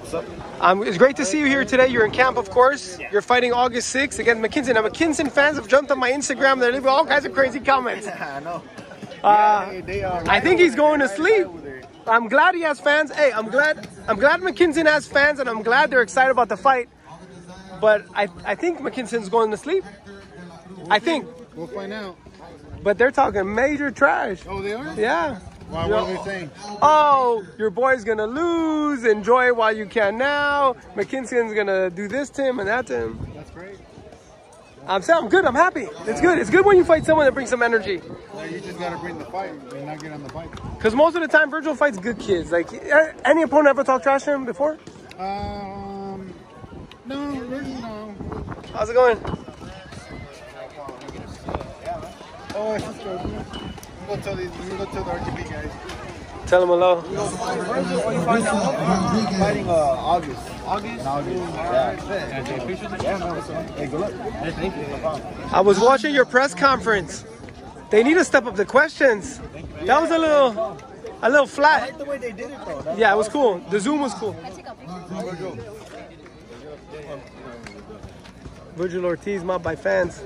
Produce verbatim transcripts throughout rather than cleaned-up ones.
What's up? Um, it's great to see you here today. You're in camp, of course. You're fighting August sixth against Mckinson. Now, Mckinson fans have jumped on my Instagram. They're leaving all kinds of crazy comments. I know. Uh, yeah, they, they are right I think he's there, going to right sleep. there. I'm glad he has fans. Hey, I'm glad. I'm glad Mckinson has fans, and I'm glad they're excited about the fight. But I, I think McKinson's going to sleep. We'll I see. think. We'll find out. But they're talking major trash. Oh, they are? Yeah. Why, what are they saying? Oh, your boy's gonna lose. Enjoy it while you can now. McKinson's gonna do this to him and that to him. That's great. I'm saying I'm good. I'm happy. It's good. It's good when you fight someone that brings some energy. Well, you just gotta bring the fight and not get on the fight. Because most of the time, Vergil fights good kids. Like, any opponent ever talked trash to him before? Um, no, no. How's it going? Oh, it's just good. We'll go tell these. We'll go tell the R G B guys. Tell him hello. Fighting uh, August. August? August. Yeah. Yeah, no, hey, good luck. Thank you. I was watching your press conference. They need to step up the questions. That was a little, a little I flat. like the way they did it, though. That's Yeah, it was cool. The Zoom was cool. Vergil Ortiz, mobbed by fans.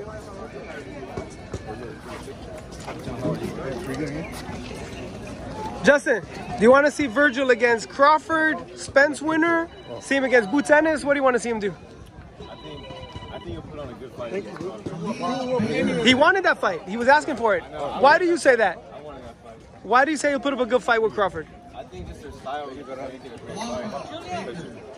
Justin, do you want to see Vergil against Crawford, Spence winner? See him against Boots Ennis? What do you want to see him do? I think, I think he'll put on a good fight. He wanted that fight. He was asking for it. Why do you say that? I wanted that fight. Why do you say he'll put up a good fight with Crawford? I think just their style is better making a great fight.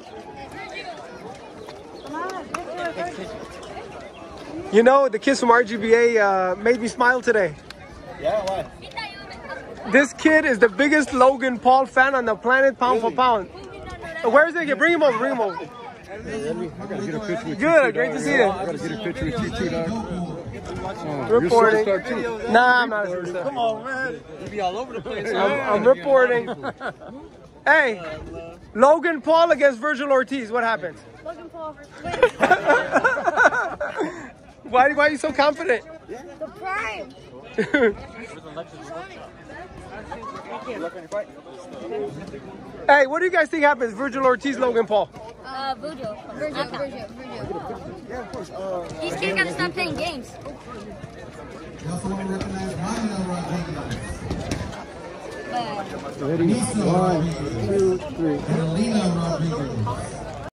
You know, the kids from R G B A uh, made me smile today. Yeah, why? This kid is the biggest Logan Paul fan on the planet, pound for pound. Where is it? Bring him over, bring him over. I gotta get a picture with Good, you. great to see you. I gotta get a picture with you too, dog. Oh, Reporting. You're a superstar too. Nah, I'm not a superstar. Come on, man. You be all over the place. I'm, I'm reporting. Hey, Logan Paul against Vergil Ortiz. What happens? Logan Paul. Why, why are you so confident? The prime. Hey, what do you guys think happens? Vergil Ortiz, Logan Paul. Uh, Vergil. Vergil. Vergil. Vergil. Yeah, of course. Uh, These kids gotta stop playing games. Ready? One, two, three.